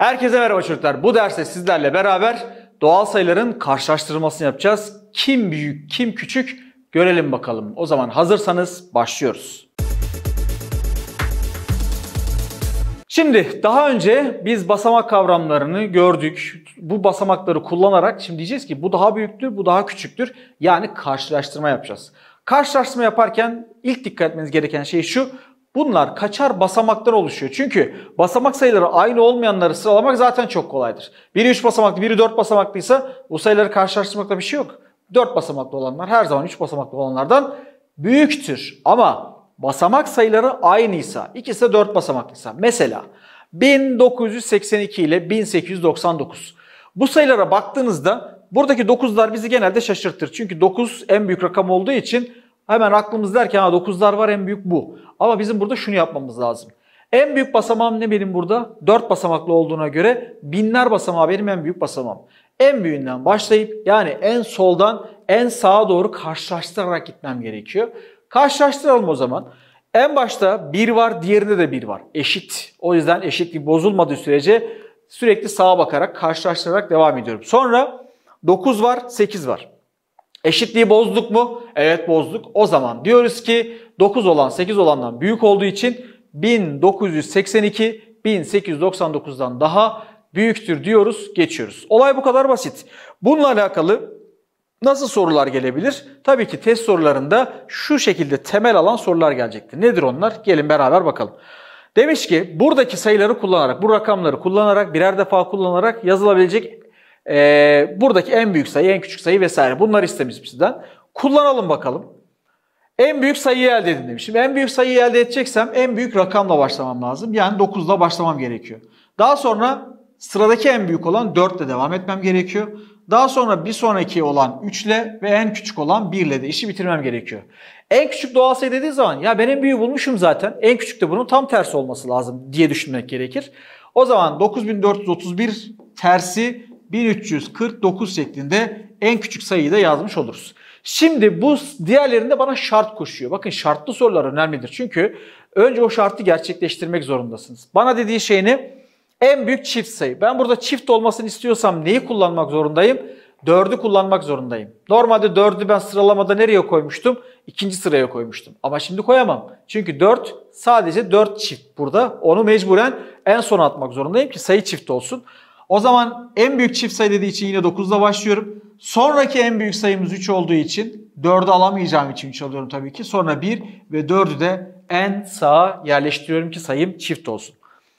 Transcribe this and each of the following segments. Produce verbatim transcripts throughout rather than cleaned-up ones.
Herkese merhaba çocuklar. Bu derste sizlerle beraber doğal sayıların karşılaştırmasını yapacağız. Kim büyük, kim küçük görelim bakalım. O zaman hazırsanız başlıyoruz. Şimdi daha önce biz basamak kavramlarını gördük. Bu basamakları kullanarak şimdi diyeceğiz ki bu daha büyüktür, bu daha küçüktür. Yani karşılaştırma yapacağız. Karşılaştırma yaparken ilk dikkat etmeniz gereken şey şu. Bunlar kaçar basamaktan oluşuyor. Çünkü basamak sayıları aynı olmayanları sıralamak zaten çok kolaydır. Biri üç basamaklı, biri dört basamaklıysa bu sayıları karşılaştırmakta bir şey yok. dört basamaklı olanlar her zaman üç basamaklı olanlardan büyüktür. Ama basamak sayıları aynıysa, ikisi de dört basamaklıysa, mesela bin dokuz yüz seksen iki ile bin sekiz yüz doksan dokuz. Bu sayılara baktığınızda buradaki dokuzlar bizi genelde şaşırtır. Çünkü dokuz en büyük rakam olduğu için hemen aklımız derken dokuzlar var, en büyük bu. Ama bizim burada şunu yapmamız lazım. En büyük basamağım ne benim burada? dört basamaklı olduğuna göre binler basamağı benim en büyük basamağım. En büyüğünden başlayıp yani en soldan en sağa doğru karşılaştırarak gitmem gerekiyor. Karşılaştıralım o zaman. En başta bir var, diğerinde de bir var. Eşit. O yüzden eşitlik bozulmadığı sürece sürekli sağa bakarak karşılaştırarak devam ediyorum. Sonra dokuz var, sekiz var. Eşitliği bozduk mu? Evet bozduk. O zaman diyoruz ki dokuz olan sekiz olandan büyük olduğu için bin dokuz yüz seksen iki bin sekiz yüz doksan dokuzdan daha büyüktür diyoruz, geçiyoruz. Olay bu kadar basit. Bununla alakalı nasıl sorular gelebilir? Tabii ki test sorularında şu şekilde temel alan sorular gelecektir. Nedir onlar? Gelin beraber bakalım. Demiş ki buradaki sayıları kullanarak, bu rakamları kullanarak, birer defa kullanarak yazılabilecek Ee, buradaki en büyük sayı, en küçük sayı vesaire bunları istemiş bizden. Kullanalım bakalım. En büyük sayıyı elde edin demiş. Şimdi en büyük sayıyı elde edeceksem en büyük rakamla başlamam lazım. Yani dokuzla başlamam gerekiyor. Daha sonra sıradaki en büyük olan dört ile devam etmem gerekiyor. Daha sonra bir sonraki olan üç ile ve en küçük olan bir ile de işi bitirmem gerekiyor. En küçük doğal sayı dediği zaman ya ben en büyüğü bulmuşum zaten. En küçük de bunun tam tersi olması lazım diye düşünmek gerekir. O zaman dokuz bin dört yüz otuz bir tersi bin üç yüz kırk dokuz şeklinde en küçük sayıyı da yazmış oluruz. Şimdi bu diğerlerinde bana şart koşuyor. Bakın şartlı sorular önemlidir. Çünkü önce o şartı gerçekleştirmek zorundasınız. Bana dediği şey ne? En büyük çift sayı. Ben burada çift olmasını istiyorsam neyi kullanmak zorundayım? dördü kullanmak zorundayım. Normalde dördü ben sıralamada nereye koymuştum? İkinci sıraya koymuştum. Ama şimdi koyamam. Çünkü dört sadece dört çift burada. Onu mecburen en sona atmak zorundayım ki sayı çift olsun. O zaman en büyük çift sayı dediği için yine dokuzla başlıyorum. Sonraki en büyük sayımız üç olduğu için dördü alamayacağım için üç alıyorum tabii ki. Sonra bir ve dördü de en sağa yerleştiriyorum ki sayım çift olsun.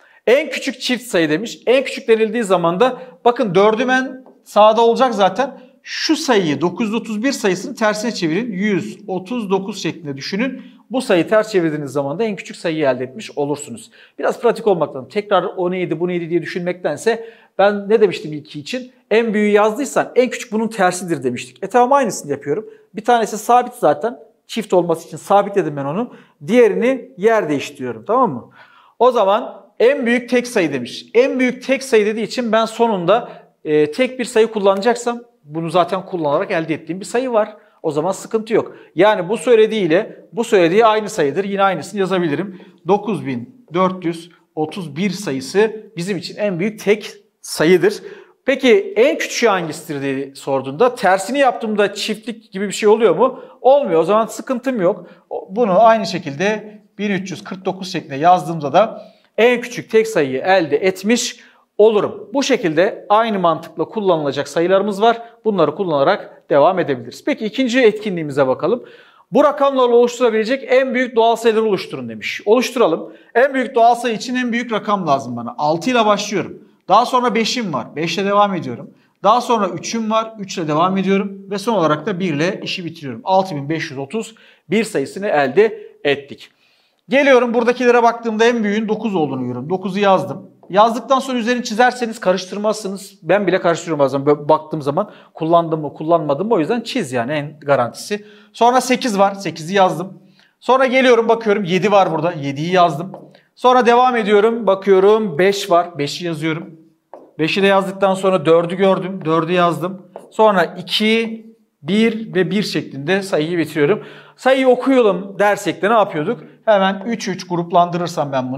En küçük çift sayı demiş. En küçük denildiği zaman da bakın dördüm en sağda olacak zaten. Şu sayıyı dokuz yüz otuz bir sayısını tersine çevirin. yüz otuz dokuz şeklinde düşünün. Bu sayıyı ters çevirdiğiniz zaman da en küçük sayıyı elde etmiş olursunuz. Biraz pratik olmaktan tekrar o neydi bu neydi diye düşünmektense ben ne demiştim ilki için? En büyüğü yazdıysan en küçük bunun tersidir demiştik. E tamam aynısını yapıyorum. Bir tanesi sabit zaten. Çift olması için sabitledim ben onu. Diğerini yer değiştiriyorum, tamam mı? O zaman en büyük tek sayı demiş. En büyük tek sayı dediği için ben sonunda e, tek bir sayı kullanacaksam bunu zaten kullanarak elde ettiğim bir sayı var. O zaman sıkıntı yok. Yani bu söylediğiyle bu söylediği aynı sayıdır. Yine aynısını yazabilirim. dokuz bin dört yüz otuz bir sayısı bizim için en büyük tek sayıdır. Peki en küçüğü hangisidir diye sorduğunda tersini yaptığımda çiftlik gibi bir şey oluyor mu? Olmuyor. O zaman sıkıntım yok. Bunu aynı şekilde bin üç yüz kırk dokuz şeklinde yazdığımda da en küçük tek sayıyı elde etmiş olurum. Bu şekilde aynı mantıkla kullanılacak sayılarımız var. Bunları kullanarak devam edebiliriz. Peki ikinci etkinliğimize bakalım. Bu rakamlarla oluşturabilecek en büyük doğal sayıları oluşturun demiş. Oluşturalım. En büyük doğal sayı için en büyük rakam lazım bana. altı ile başlıyorum. Daha sonra beşim var. beş ile devam ediyorum. Daha sonra üçüm var. üç ile devam ediyorum. Ve son olarak da bir ile işi bitiriyorum. altı bin beş yüz otuz bir sayısını elde ettik. Geliyorum buradakilere baktığımda en büyüğün dokuz olduğunu görüyorum. dokuzu yazdım. Yazdıktan sonra üzerini çizerseniz karıştırmazsınız. Ben bile karıştırıyorum bazen böyle baktığım zaman. Kullandım mı kullanmadım mı, o yüzden çiz yani en garantisi. Sonra sekiz var. sekizi yazdım. Sonra geliyorum bakıyorum yedi var burada. yediyi yazdım. Sonra devam ediyorum. Bakıyorum beş var. beşi yazıyorum. beşi de yazdıktan sonra dördü gördüm. dördü yazdım. Sonra iki, bir ve bir şeklinde sayıyı bitiriyorum. Sayıyı okuyalım dersek de ne yapıyorduk? Hemen üç üç gruplandırırsam ben bunu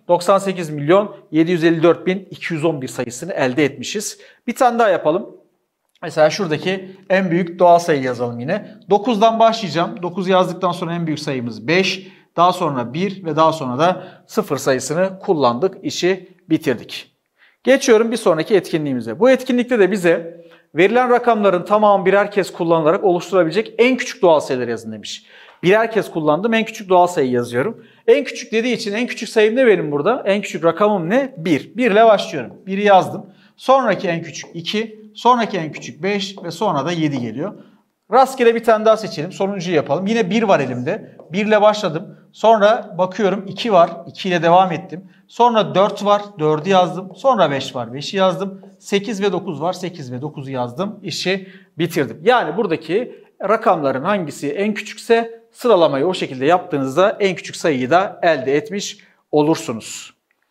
doksan sekiz milyon yedi yüz elli dört bin iki yüz on bir sayısını elde etmişiz. Bir tane daha yapalım. Mesela şuradaki en büyük doğal sayı yazalım yine. dokuzdan başlayacağım. dokuz yazdıktan sonra en büyük sayımız beş. Daha sonra bir ve daha sonra da sıfır sayısını kullandık. İşi bitirdik. Geçiyorum bir sonraki etkinliğimize. Bu etkinlikte de bize verilen rakamların tamamı birer kez kullanılarak oluşturabilecek en küçük doğal sayıları yazın demiş. Birer kez kullandım. En küçük doğal sayı yazıyorum. En küçük dediği için en küçük sayım ne benim burada? En küçük rakamım ne? bir. bir ile başlıyorum. bir'i yazdım. Sonraki en küçük iki. Sonraki en küçük beş ve sonra da yedi geliyor. Rastgele bir tane daha seçelim. Sonuncuyu yapalım. Yine bir var elimde. bir ile başladım. Sonra bakıyorum iki var. iki ile devam ettim. Sonra dört var. dördü yazdım. Sonra beş var. beşi yazdım. sekiz ve dokuz var. sekiz ve dokuzu yazdım. İşi bitirdim. Yani buradaki rakamların hangisi en küçükse sıralamayı o şekilde yaptığınızda en küçük sayıyı da elde etmiş olursunuz.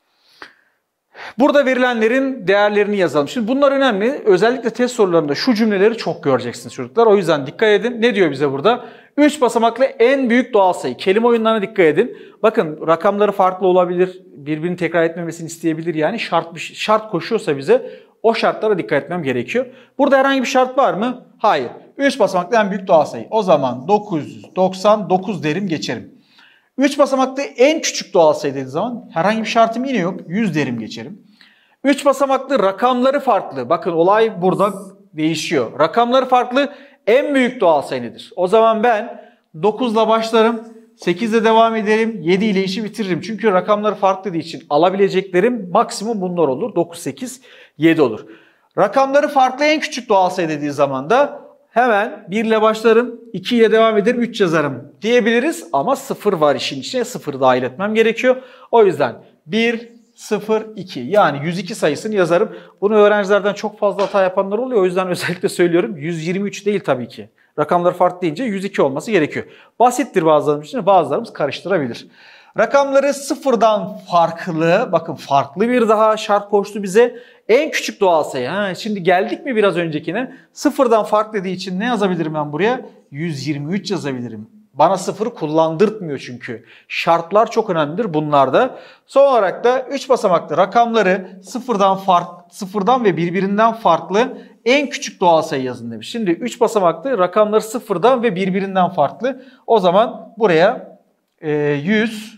Burada verilenlerin değerlerini yazalım. Şimdi bunlar önemli. Özellikle test sorularında şu cümleleri çok göreceksiniz çocuklar. O yüzden dikkat edin. Ne diyor bize burada? üç basamaklı en büyük doğal sayı. Kelime oyunlarına dikkat edin. Bakın rakamları farklı olabilir. Birbirini tekrar etmemesini isteyebilir. Yani şart, şart koşuyorsa bize o şartlara dikkat etmem gerekiyor. Burada herhangi bir şart var mı? Hayır. üç basamaklı en büyük doğal sayı. O zaman dokuz yüz doksan dokuz derim geçerim. üç basamaklı en küçük doğal sayı dediği zaman herhangi bir şartım yine yok. yüz derim geçerim. üç basamaklı rakamları farklı. Bakın olay burada değişiyor. Rakamları farklı en büyük doğal sayı nedir? O zaman ben dokuz ile başlarım. sekiz ile devam ederim. yedi ile işi bitiririm. Çünkü rakamları farklı dediği için alabileceklerim maksimum bunlar olur. dokuz, sekiz, yedi olur. Rakamları farklı en küçük doğal sayı dediği zaman da hemen bir ile başlarım, iki ile devam ederim, üç yazarım diyebiliriz. Ama sıfır var işin içine, sıfır dahil etmem gerekiyor. O yüzden bir, sıfır, iki yani yüz iki sayısını yazarım. Bunu öğrencilerden çok fazla hata yapanlar oluyor. O yüzden özellikle söylüyorum yüz yirmi üç değil tabii ki. Rakamları farklı deyince yüz iki olması gerekiyor. Basittir bazılarımız için, bazılarımız karıştırabilir. Rakamları sıfırdan farklı, bakın farklı bir daha şart koştu bize. En küçük doğal sayı. Ha, şimdi geldik mi biraz öncekine? Sıfırdan farklı dediği için ne yazabilirim ben buraya? yüz yirmi üç yazabilirim. Bana sıfırı kullandırtmıyor çünkü. Şartlar çok önemlidir bunlarda. Son olarak da üç basamaklı rakamları sıfırdan fark, sıfırdan ve birbirinden farklı en küçük doğal sayı yazın demiş. Şimdi üç basamaklı rakamları sıfırdan ve birbirinden farklı. O zaman buraya e, yüz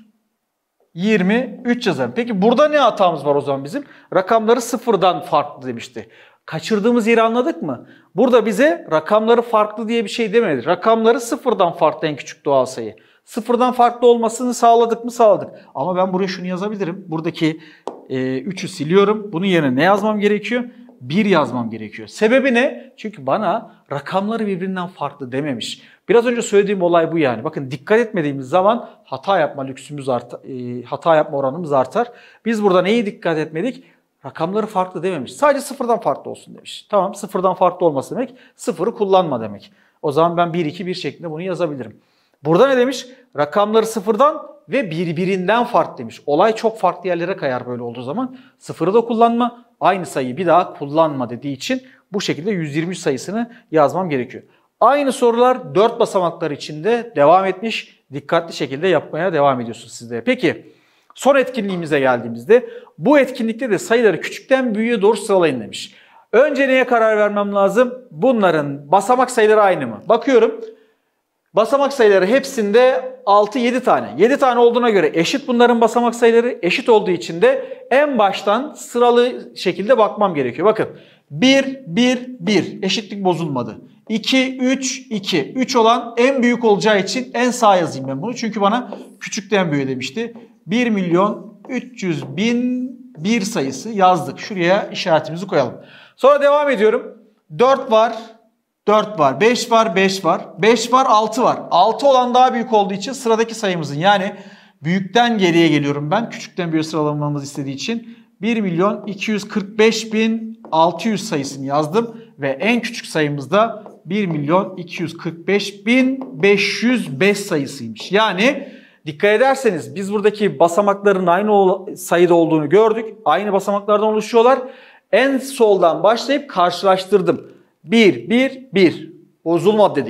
yirmi üç yazarım. Peki burada ne hatamız var o zaman bizim? Rakamları sıfırdan farklı demişti. Kaçırdığımız yeri anladık mı? Burada bize rakamları farklı diye bir şey demedi. Rakamları sıfırdan farklı en küçük doğal sayı. Sıfırdan farklı olmasını sağladık mı? Sağladık. Ama ben buraya şunu yazabilirim. Buradaki e, üçü siliyorum. Bunun yerine ne yazmam gerekiyor? bir yazmam gerekiyor. Sebebi ne? Çünkü bana rakamları birbirinden farklı dememiş. Biraz önce söylediğim olay bu yani. Bakın dikkat etmediğimiz zaman hata yapma lüksümüz artar, e, hata yapma oranımız artar. Biz burada neyi dikkat etmedik? Rakamları farklı dememiş. Sadece sıfırdan farklı olsun demiş. Tamam, sıfırdan farklı olması demek sıfırı kullanma demek. O zaman ben bir, iki, bir şeklinde bunu yazabilirim. Burada ne demiş? Rakamları sıfırdan ve birbirinden farklı demiş. Olay çok farklı yerlere kayar böyle olduğu zaman. Sıfırı da kullanma, aynı sayıyı bir daha kullanma dediği için bu şekilde yüz yirmi üç sayısını yazmam gerekiyor. Aynı sorular dört basamaklar içinde devam etmiş. Dikkatli şekilde yapmaya devam ediyorsunuz sizlere. Peki son etkinliğimize geldiğimizde bu etkinlikte de sayıları küçükten büyüğe doğru sıralayın demiş. Önce neye karar vermem lazım? Bunların basamak sayıları aynı mı? Bakıyorum. Basamak sayıları hepsinde altı yedi tane. yedi tane olduğuna göre eşit bunların basamak sayıları. Eşit olduğu için de en baştan sıralı şekilde bakmam gerekiyor. Bakın bir, bir, bir eşitlik bozulmadı. iki, üç, iki. üç olan en büyük olacağı için en sağa yazayım ben bunu. Çünkü bana küçükten büyüğe demişti. bir milyon üç yüz bin bir sayısı yazdık. Şuraya işaretimizi koyalım. Sonra devam ediyorum. dört var. dört var. beş var. beş var. beş var. altı var. altı olan daha büyük olduğu için sıradaki sayımızın yani büyükten geriye geliyorum ben. Küçükten büyüğe sıralamamızı istediği için bir milyon iki yüz kırk beş bin altı yüz sayısını yazdım. Ve en küçük sayımız da bir milyon iki yüz kırk beş bin beş yüz beş sayısıymış. Yani dikkat ederseniz biz buradaki basamakların aynı sayıda olduğunu gördük. Aynı basamaklardan oluşuyorlar. En soldan başlayıp karşılaştırdım. bir, bir, bir. Bozulmadı dedik.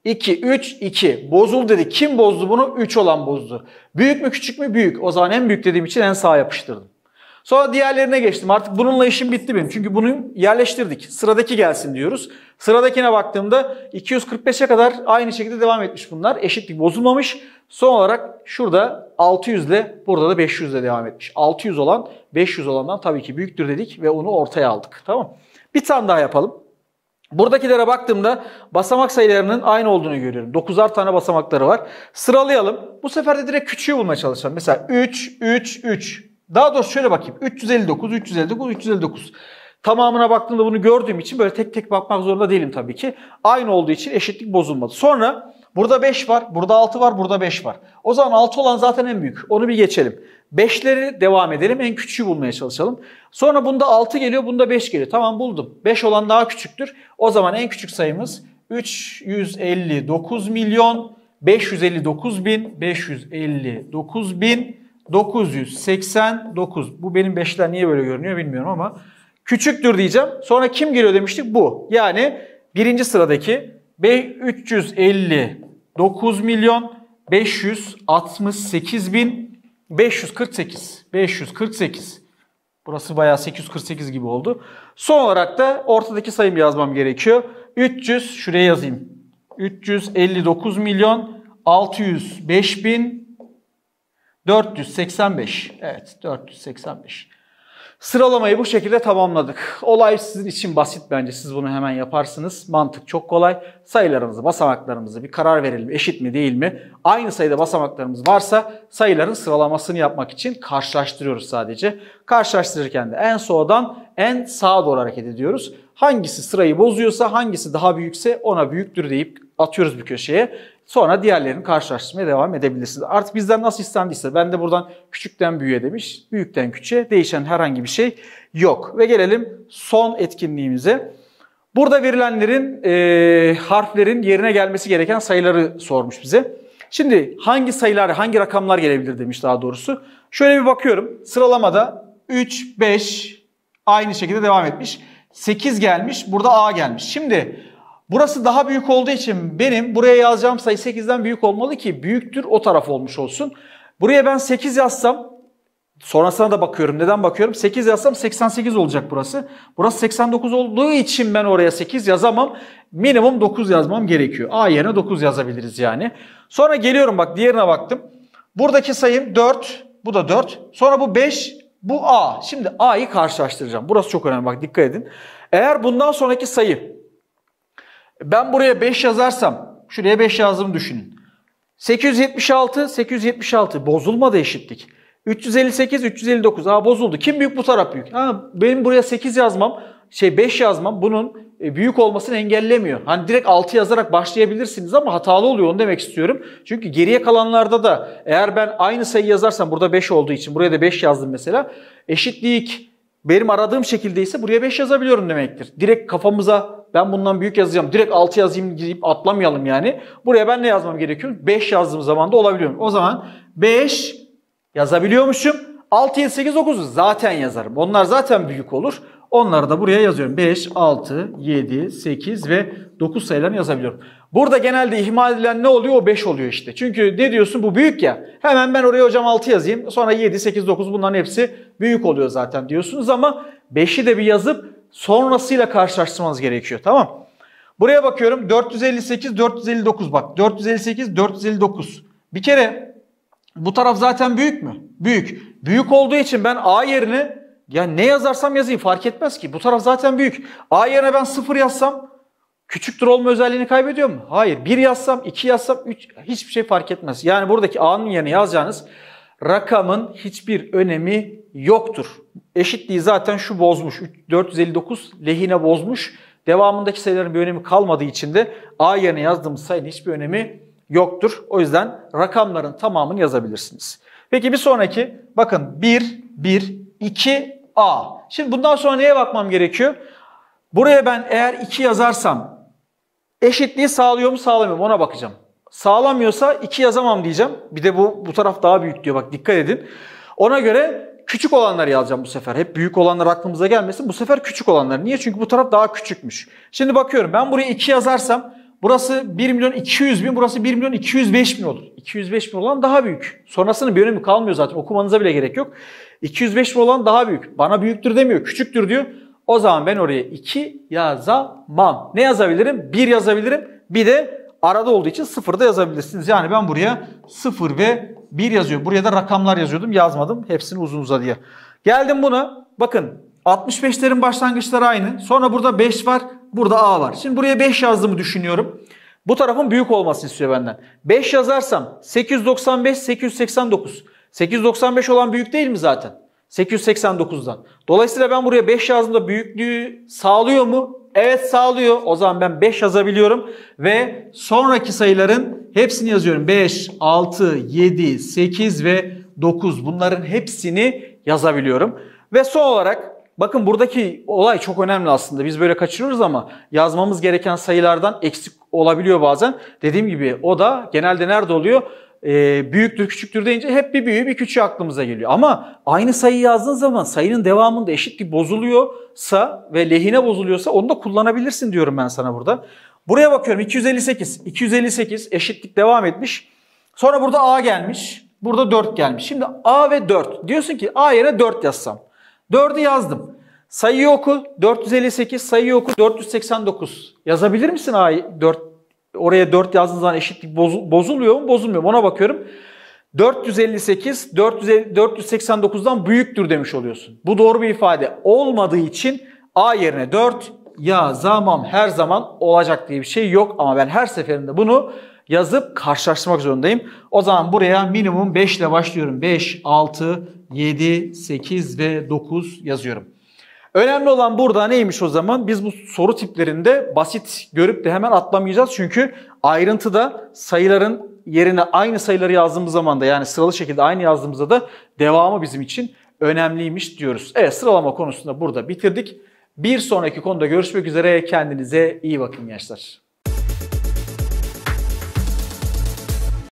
iki, üç, iki. Bozuldu dedi. Kim bozdu bunu? üç olan bozdu. Büyük mü küçük mü? Büyük. O zaman en büyük dediğim için en sağa yapıştırdım. Sonra diğerlerine geçtim. Artık bununla işim bitti benim. Çünkü bunu yerleştirdik. Sıradaki gelsin diyoruz. Sıradakine baktığımda iki yüz kırk beşe kadar aynı şekilde devam etmiş bunlar. Eşitlik bozulmamış. Son olarak şurada altı yüz ile burada da beş yüz ile devam etmiş. altı yüz olan beş yüz olandan tabii ki büyüktür dedik ve onu ortaya aldık. Tamam. Bir tane daha yapalım. Buradakilere baktığımda basamak sayılarının aynı olduğunu görüyorum. dokuzar tane basamakları var. Sıralayalım. Bu sefer de direkt küçüğü bulmaya çalışalım. Mesela üç, üç, üç. Daha doğrusu şöyle bakayım. üç yüz elli dokuz, üç yüz elli dokuz, üç yüz elli dokuz. Tamamına baktığımda bunu gördüğüm için böyle tek tek bakmak zorunda değilim tabii ki. Aynı olduğu için eşitlik bozulmadı. Sonra burada beş var, burada altı var, burada beş var. O zaman altı olan zaten en büyük. Onu bir geçelim. beşleri devam edelim. En küçüğü bulmaya çalışalım. Sonra bunda altı geliyor, bunda beş geliyor. Tamam buldum. beş olan daha küçüktür. O zaman en küçük sayımız üç yüz elli dokuz milyon beş yüz elli dokuz bin beş yüz elli dokuz bin dokuz yüz seksen dokuz. Bu benim beşler niye böyle görünüyor bilmiyorum ama küçüktür diyeceğim. Sonra kim geliyor demiştik? Bu. Yani birinci sıradaki üç yüz elli dokuz milyon beş yüz altmış sekiz bin beş yüz kırk sekiz. beş yüz kırk sekiz. Burası bayağı sekiz yüz kırk sekiz gibi oldu. Son olarak da ortadaki sayımı yazmam gerekiyor. üç yüz şuraya yazayım. üç yüz elli dokuz milyon altı yüz beş bin dört yüz seksen beş. Evet, dört yüz seksen beş. Sıralamayı bu şekilde tamamladık. Olay sizin için basit bence. Siz bunu hemen yaparsınız. Mantık çok kolay. Sayılarımızı, basamaklarımızı bir karar verelim. Eşit mi değil mi? Aynı sayıda basamaklarımız varsa sayıların sıralamasını yapmak için karşılaştırıyoruz sadece. Karşılaştırırken de en soldan en sağa doğru hareket ediyoruz. Hangisi sırayı bozuyorsa, hangisi daha büyükse ona büyüktür deyip atıyoruz bir köşeye. Sonra diğerlerini karşılaştırmaya devam edebilirsiniz. Artık bizden nasıl istendiyse ben de buradan küçükten büyüğe demiş. Büyükten küçüğe değişen herhangi bir şey yok. Ve gelelim son etkinliğimize. Burada verilenlerin e, harflerin yerine gelmesi gereken sayıları sormuş bize. Şimdi hangi sayılar, hangi rakamlar gelebilir demiş daha doğrusu. Şöyle bir bakıyorum. Sıralamada üç, beş aynı şekilde devam etmiş. sekiz gelmiş. Burada A gelmiş. Şimdi burası daha büyük olduğu için benim buraya yazacağım sayı sekizden büyük olmalı ki büyüktür o taraf olmuş olsun. Buraya ben sekiz yazsam, sonrasına da bakıyorum. Neden bakıyorum? sekiz yazsam seksen sekiz olacak burası. Burası seksen dokuz olduğu için ben oraya sekiz yazamam. Minimum dokuz yazmam gerekiyor. A yerine dokuz yazabiliriz yani. Sonra geliyorum bak diğerine baktım. Buradaki sayım dört. Bu da dört. Sonra bu beş. Bu A. Şimdi A'yı karşılaştıracağım. Burası çok önemli. Bak dikkat edin. Eğer bundan sonraki sayı ben buraya beş yazarsam, şuraya beş yazdığımı düşünün. sekiz yüz yetmiş altı, sekiz yüz yetmiş altı bozulmadı eşitlik. üç yüz elli sekiz, üç yüz elli dokuz. Aa bozuldu. Kim büyük bu taraf büyük. Ha, benim buraya sekiz yazmam, şey beş yazmam bunun büyük olmasını engellemiyor. Hani direkt altı yazarak başlayabilirsiniz ama hatalı oluyor onu demek istiyorum. Çünkü geriye kalanlarda da eğer ben aynı sayı yazarsam burada beş olduğu için buraya da beş yazdım mesela. Eşitlik benim aradığım şekildeyse buraya beş yazabiliyorum demektir. Direkt kafamıza ben bundan büyük yazacağım, direkt altı yazayım deyip atlamayalım yani. Buraya ben ne yazmam gerekiyor? beş yazdığım zaman da olabiliyorum. O zaman beş yazabiliyormuşum. altı, yedi, sekiz, dokuz zaten yazarım. Onlar zaten büyük olur. Onları da buraya yazıyorum. beş, altı, yedi, sekiz ve dokuz sayılarını yazabiliyorum. Burada genelde ihmal edilen ne oluyor? O beş oluyor işte. Çünkü ne diyorsun? Bu büyük ya. Hemen ben oraya hocam altı yazayım. Sonra yedi, sekiz, dokuz bunların hepsi büyük oluyor zaten diyorsunuz ama beşi de bir yazıp sonrasıyla karşılaştırmanız gerekiyor. Tamam. Buraya bakıyorum. dört yüz elli sekiz, dört yüz elli dokuz bak. dört yüz elli sekiz, dört yüz elli dokuz. Bir kere bu taraf zaten büyük mü? Büyük. Büyük olduğu için ben A yerine ya ne yazarsam yazayım fark etmez ki. Bu taraf zaten büyük. A yerine ben sıfır yazsam küçüktür olma özelliğini kaybediyor mu? Hayır. bir yazsam, iki yazsam, üç hiçbir şey fark etmez. Yani buradaki A'nın yerine yazacağınız rakamın hiçbir önemi yoktur. Eşitliği zaten şu bozmuş. dört yüz elli dokuz lehine bozmuş. Devamındaki sayıların bir önemi kalmadığı için de A yerine yazdığımız sayının hiçbir önemi yoktur. O yüzden rakamların tamamını yazabilirsiniz. Peki bir sonraki bakın bir, bir, iki, A. Şimdi bundan sonra neye bakmam gerekiyor? Buraya ben eğer iki yazarsam eşitliği sağlıyor mu sağlamıyor mu ona bakacağım. Sağlamıyorsa iki yazamam diyeceğim. Bir de bu bu taraf daha büyük diyor bak dikkat edin. Ona göre küçük olanları yazacağım bu sefer. Hep büyük olanlar aklımıza gelmesin. Bu sefer küçük olanlar. Niye? Çünkü bu taraf daha küçükmüş. Şimdi bakıyorum ben buraya iki yazarsam Burası bir milyon iki yüz bin, burası bir milyon iki yüz beş bin olur. iki yüz beş bin olan daha büyük. Sonrasının bir önemi kalmıyor zaten. Okumanıza bile gerek yok. iki yüz beş bin olan daha büyük. Bana büyüktür demiyor, küçüktür diyor. O zaman ben oraya iki yazamam. Ne yazabilirim? bir yazabilirim. Bir de arada olduğu için sıfır da yazabilirsiniz. Yani ben buraya sıfır ve bir yazıyorum. Buraya da rakamlar yazıyordum. Yazmadım. Hepsini uzun uzadıya. Geldim buna. Bakın altmış beşlerin başlangıçları aynı. Sonra burada beş var. Burada A var. Şimdi buraya beş yazdığımı düşünüyorum. Bu tarafın büyük olmasını istiyor benden. beş yazarsam sekiz yüz doksan beş, sekiz yüz seksen dokuz. sekiz yüz doksan beş olan büyük değil mi zaten? sekiz yüz seksen dokuzdan. Dolayısıyla ben buraya beş yazdığımda büyüklüğü sağlıyor mu? Evet sağlıyor. O zaman ben beş yazabiliyorum. Ve sonraki sayıların hepsini yazıyorum. beş, altı, yedi, sekiz ve dokuz. Bunların hepsini yazabiliyorum. Ve son olarak bakın buradaki olay çok önemli aslında. Biz böyle kaçırıyoruz ama yazmamız gereken sayılardan eksik olabiliyor bazen. Dediğim gibi o da genelde nerede oluyor? Ee, büyüktür küçüktür deyince hep bir büyüğü bir küçüğü aklımıza geliyor. Ama aynı sayıyı yazdığın zaman sayının devamında eşitlik bozuluyorsa ve lehine bozuluyorsa onu da kullanabilirsin diyorum ben sana burada. Buraya bakıyorum iki yüz elli sekiz. iki yüz elli sekiz eşitlik devam etmiş. Sonra burada A gelmiş. Burada dört gelmiş. Şimdi A ve dört. Diyorsun ki A yerine dört yazsam. dördü yazdım. Sayıyı oku. dört yüz elli sekiz sayıyı oku. dört yüz seksen dokuz. Yazabilir misin A'yı? dört Oraya dört yazdığın zaman eşitlik bozuluyor mu, bozulmuyor mu ona bakıyorum. dört yüz elli sekiz dört yüz seksen dokuzdan büyüktür demiş oluyorsun. Bu doğru bir ifade olmadığı için A yerine dört yazamam. Her zaman olacak diye bir şey yok ama ben her seferinde bunu yazıp karşılaştırmak zorundayım. O zaman buraya minimum beş ile başlıyorum. beş, altı, yedi, sekiz ve dokuz yazıyorum. Önemli olan burada neymiş o zaman? Biz bu soru tiplerinde basit görüp de hemen atlamayacağız. Çünkü ayrıntıda sayıların yerine aynı sayıları yazdığımız zaman da yani sıralı şekilde aynı yazdığımızda da devamı bizim için önemliymiş diyoruz. Evet sıralama konusunda burada bitirdik. Bir sonraki konuda görüşmek üzere. Kendinize iyi bakın gençler.